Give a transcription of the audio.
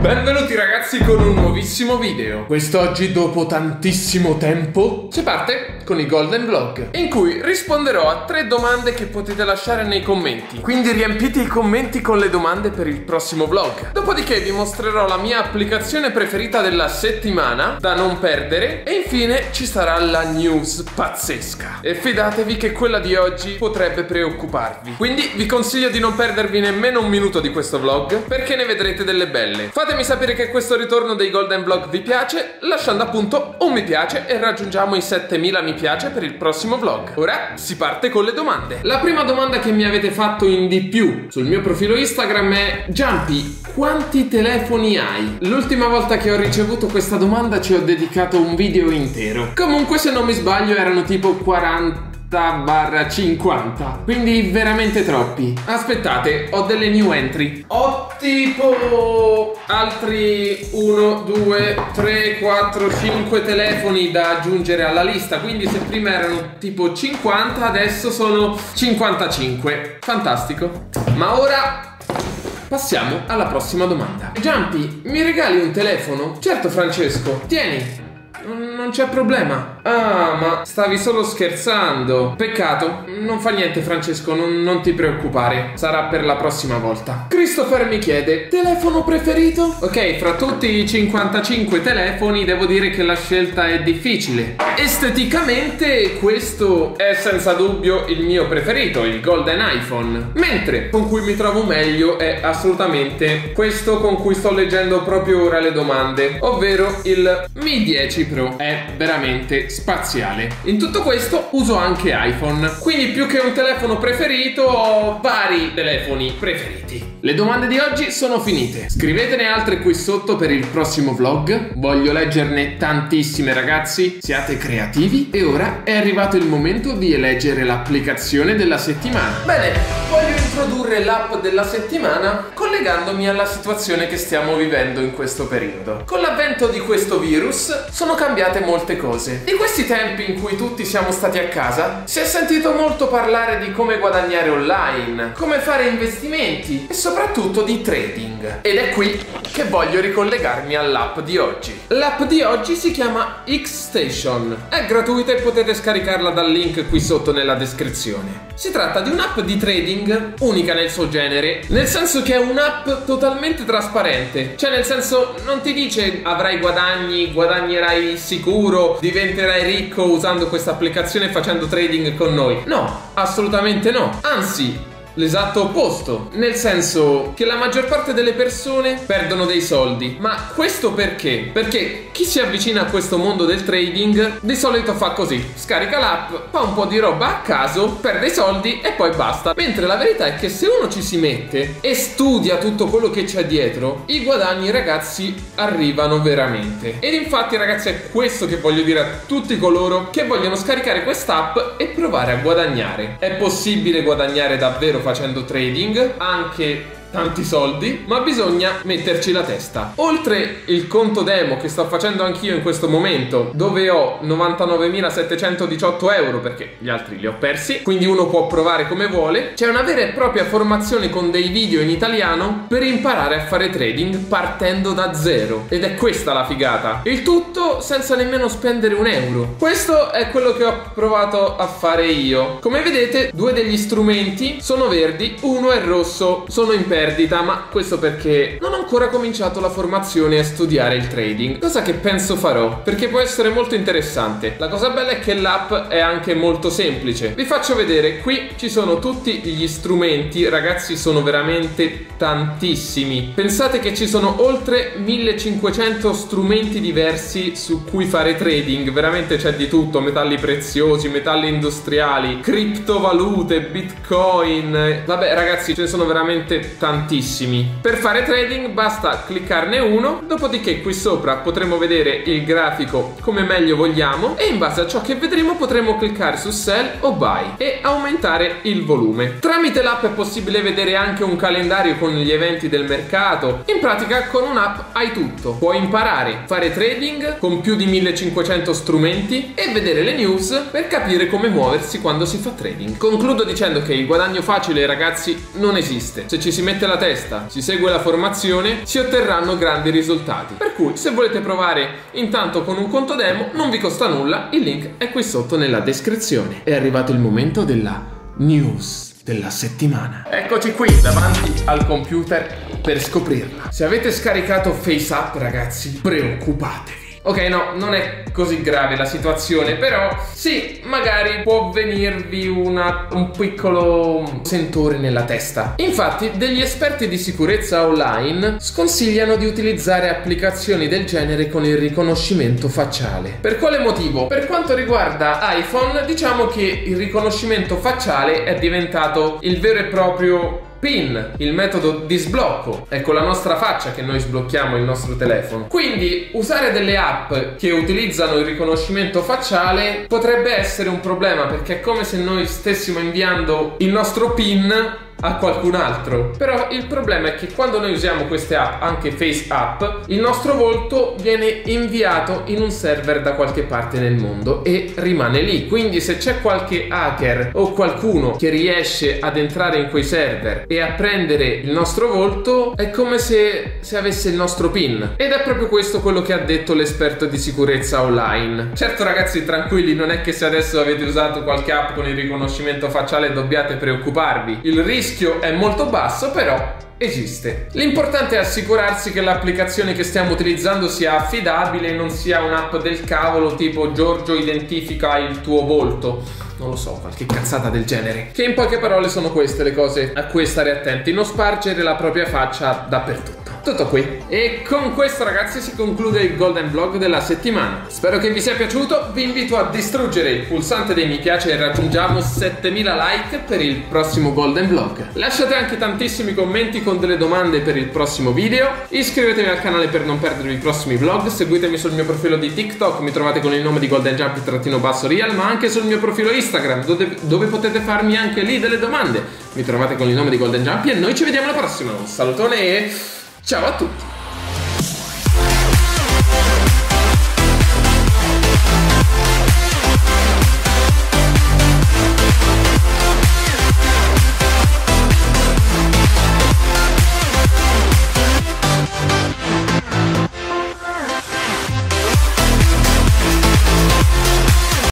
Benvenuti ragazzi con un nuovissimo video. Quest'oggi, dopo tantissimo tempo, si parte con i Golden Vlog, in cui risponderò a 3 domande che potete lasciare nei commenti. Quindi riempite i commenti con le domande per il prossimo vlog. Dopodiché vi mostrerò la mia applicazione preferita della settimana da non perdere. E infine ci sarà la news pazzesca. E fidatevi che quella di oggi potrebbe preoccuparvi. Quindi vi consiglio di non perdervi nemmeno un minuto di questo vlog, perché ne vedrete delle belle. Fatemi sapere che questo ritorno dei Golden Vlog vi piace, lasciando appunto un mi piace e raggiungiamo i 7000 mi piace per il prossimo vlog. Ora si parte con le domande. La prima domanda che mi avete fatto in di più sul mio profilo Instagram è: Giampi, quanti telefoni hai? L'ultima volta che ho ricevuto questa domanda ci ho dedicato un video intero. Comunque, se non mi sbaglio, erano tipo 40/50, quindi veramente troppi. Aspettate, ho delle new entry. Ho tipo altri 1, 2, 3, 4, 5 telefoni da aggiungere alla lista. Quindi se prima erano tipo 50, adesso sono 55. Fantastico. Ma ora passiamo alla prossima domanda. Giampi, mi regali un telefono? Certo Francesco, tieni. Non c'è problema. Ah, ma stavi solo scherzando. Peccato. Non fa niente Francesco, non ti preoccupare. Sarà per la prossima volta. Christopher mi chiede: telefono preferito? Ok, fra tutti i 55 telefoni devo dire che la scelta è difficile. Esteticamente questo è senza dubbio il mio preferito, il Golden iPhone. Mentre con cui mi trovo meglio è assolutamente questo con cui sto leggendo proprio ora le domande, ovvero il Mi 10 Pro. È veramente spaziale. In tutto questo uso anche iPhone, quindi più che un telefono preferito ho vari telefoni preferiti. Le domande di oggi sono finite. Scrivetene altre qui sotto per il prossimo vlog. Voglio leggerne tantissime ragazzi. Siate creativi. E ora è arrivato il momento di eleggere l'applicazione della settimana. Bene, voglio introdurre l'app della settimana collegandomi alla situazione che stiamo vivendo in questo periodo. Con l'avvento di questo virus sono cambiate molte cose. Di questi tempi in cui tutti siamo stati a casa si è sentito molto parlare di come guadagnare online, come fare investimenti e soprattutto di trading. Ed è qui che voglio ricollegarmi all'app di oggi. L'app di oggi si chiama X-Station. È gratuita e potete scaricarla dal link qui sotto nella descrizione. Si tratta di un'app di trading unica nel suo genere, nel senso che è un'app totalmente trasparente. Cioè, nel senso, non ti dice avrai guadagni, guadagnerai sicuro, diventerai ricco usando questa applicazione facendo trading con noi. No, assolutamente no. Anzi, l'esatto opposto, nel senso che la maggior parte delle persone perdono dei soldi. Ma questo perché? Perché chi si avvicina a questo mondo del trading di solito fa così: scarica l'app, fa un po' di roba a caso, perde i soldi e poi basta. Mentre la verità è che se uno ci si mette e studia tutto quello che c'è dietro, i guadagni ragazzi arrivano veramente. Ed infatti ragazzi è questo che voglio dire a tutti coloro che vogliono scaricare quest'app e provare a guadagnare. È possibile guadagnare davvero facendo trading, anche tanti soldi, ma bisogna metterci la testa. Oltre il conto demo che sto facendo anch'io in questo momento, dove ho 99.718 euro perché gli altri li ho persi, quindi uno può provare come vuole, c'è una vera e propria formazione con dei video in italiano per imparare a fare trading partendo da zero. Ed è questa la figata. Il tutto senza nemmeno spendere un euro. Questo è quello che ho provato a fare io. Come vedete, 2 degli strumenti sono verdi, uno è rosso. Sono in perdita, ma questo perché non ho ancora cominciato la formazione a studiare il trading, cosa che penso farò, perché può essere molto interessante. La cosa bella è che l'app è anche molto semplice. Vi faccio vedere, qui ci sono tutti gli strumenti, ragazzi sono veramente tantissimi. Pensate che ci sono oltre 1500 strumenti diversi su cui fare trading, veramente c'è di tutto: metalli preziosi, metalli industriali, criptovalute, bitcoin. Vabbè ragazzi, ce ne sono veramente tantissimi. Per fare trading basta cliccarne uno, dopodiché qui sopra potremo vedere il grafico come meglio vogliamo e in base a ciò che vedremo potremo cliccare su sell o buy e aumentare il volume. Tramite l'app è possibile vedere anche un calendario con gli eventi del mercato. In pratica con un'app hai tutto. Puoi imparare, fare trading con più di 1500 strumenti e vedere le news per capire come muoversi quando si fa trading. Concludo dicendo che il guadagno facile ragazzi non esiste. Se ci si mette semplicemente la testa, si segue la formazione, si otterranno grandi risultati. Per cui se volete provare intanto con un conto demo non vi costa nulla, il link è qui sotto nella descrizione. È arrivato il momento della news della settimana. Eccoci qui davanti al computer per scoprirla. Se avete scaricato FaceApp, ragazzi, preoccupatevi. Ok, no, non è così grave la situazione, però sì, magari può venirvi un piccolo sentore nella testa. Infatti, degli esperti di sicurezza online sconsigliano di utilizzare applicazioni del genere con il riconoscimento facciale. Per quale motivo? Per quanto riguarda iPhone, diciamo che il riconoscimento facciale è diventato il vero e proprio PIN, il metodo di sblocco. È con la nostra faccia che noi sblocchiamo il nostro telefono. Quindi usare delle app che utilizzano il riconoscimento facciale potrebbe essere un problema, perché è come se noi stessimo inviando il nostro PIN a qualcun altro. Però il problema è che quando noi usiamo queste app, anche FaceApp, il nostro volto viene inviato in un server da qualche parte nel mondo e rimane lì. Quindi se c'è qualche hacker o qualcuno che riesce ad entrare in quei server e a prendere il nostro volto, è come se avesse il nostro PIN. Ed è proprio questo quello che ha detto l'esperto di sicurezza online. Certo ragazzi, tranquilli, non è che se adesso avete usato qualche app con il riconoscimento facciale dobbiate preoccuparvi. Il rischio è molto basso, però esiste. L'importante è assicurarsi che l'applicazione che stiamo utilizzando sia affidabile e non sia un'app del cavolo tipo Giorgio identifica il tuo volto. Non lo so, qualche cazzata del genere. Che in poche parole sono queste le cose a cui stare attenti: non spargere la propria faccia dappertutto. Tutto qui. E con questo ragazzi si conclude il Golden Vlog della settimana. Spero che vi sia piaciuto. Vi invito a distruggere il pulsante dei mi piace e raggiungiamo 7000 like per il prossimo Golden Vlog. Lasciate anche tantissimi commenti con delle domande per il prossimo video. Iscrivetevi al canale per non perdervi i prossimi vlog. Seguitemi sul mio profilo di TikTok, mi trovate con il nome di Golden Jump_Real, ma anche sul mio profilo Instagram dove potete farmi anche lì delle domande. Mi trovate con il nome di Golden Jump e noi ci vediamo alla prossima. Un salutone e ciao a tutti!